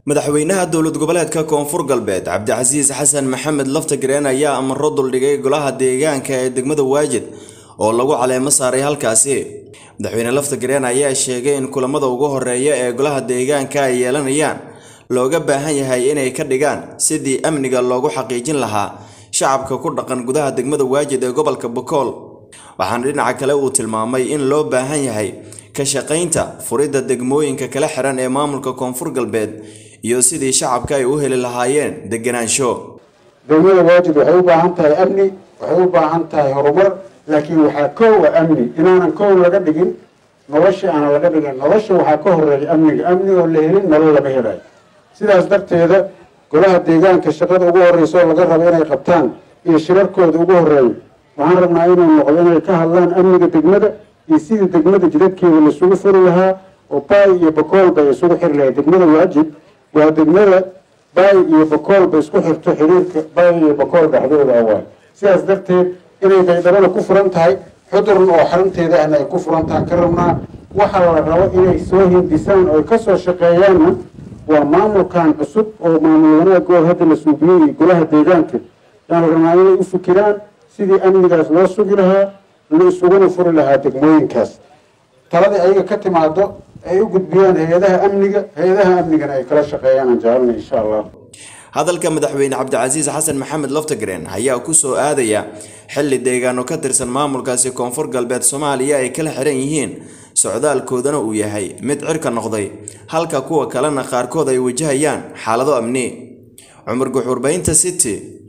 madaxweynaha dowlad goboleedka Koonfur Galbeed Cabdicasiis Xasan Maxamed Laftagreen ayaa amaro duldhigay golaha deegaanka ee degmada Waajid oo lagu caleemo saaray halkaasi. madaxweyne Laftagreen ayaa sheegay in kulamada ugu horeeya ee golaha deegaanka ay yeelanayaan looga baahan yahay inay ka dhigaan sidii amniga loogu xaqiijin lahaa shacabka ku dhaqan gudaha degmada Waajid ee gobolka Bokool. waxaan dhinaca kale uu tilmaamay in loo baahan yahay ka shaqaynta furida degmooyinka kala xiran ee maamulka Koonfur Galbeed iyo sidii shacabka ay u heli lahaayeen deganaansho. degmada Waajid waxay u baahan tahay amni, waxay u baahan tahay horumar, laakiin waxa koow amni inaanan koow laga dhigin nolosha aan laga dhigin. nolosha waxa ka horeeya amniga oo la helin nolol lama helayo. sidaas darteeda golaha deegaanka shaqada ugu horeysa laga rabo inay qabtaan iyo shirarkooda ugu horeeya waxaan rabnaa inay noqdo inay ka hadlaan amniga degmada iyo sidii degmada jidadkeeda la isugu furi lahaa oo Baay iyo Bokool bay isugu xiri lahayd. degmada Waajid waa degmada Baay iyo Bokool bay isku xirto xiriirka Baay iyo Bokool dhexdooda awal. sidaas darteed inay baydhabo ku furan tahay xudurn oo xaranteeda ay ku furan tahay ka rabnaa. waxa la rabo inay soo hindisaan oo ka soo shaqeeyaan waa maamulkan cusub oo maamul wanaagooda hadda la suubiyay golaha deegaanka aan rabnaa inay u fikiraan sidii amnigaas loo sugi lahaa la isuguna furi lahaa degmooyinkaas. talada ayaga ka timaado ay u gudbiyaan hay'adaha amnigana ay kala shaqeeyaan jaalna insha Allah. hadalka madaxweyne Cabdicasiis Xasan Maxamed Laftagreen ayaa ku soo aadaya xilli deegaano ka tirsan maamulkaasi Koonfur Galbeed Soomaaliya ay kala xiran yihiin socdaalkoodana uu yahay mid cirka noqday halka kuwa kalena qaarkood ay wajahayaan xaalado amni. Cumar Guxuur Baynta City.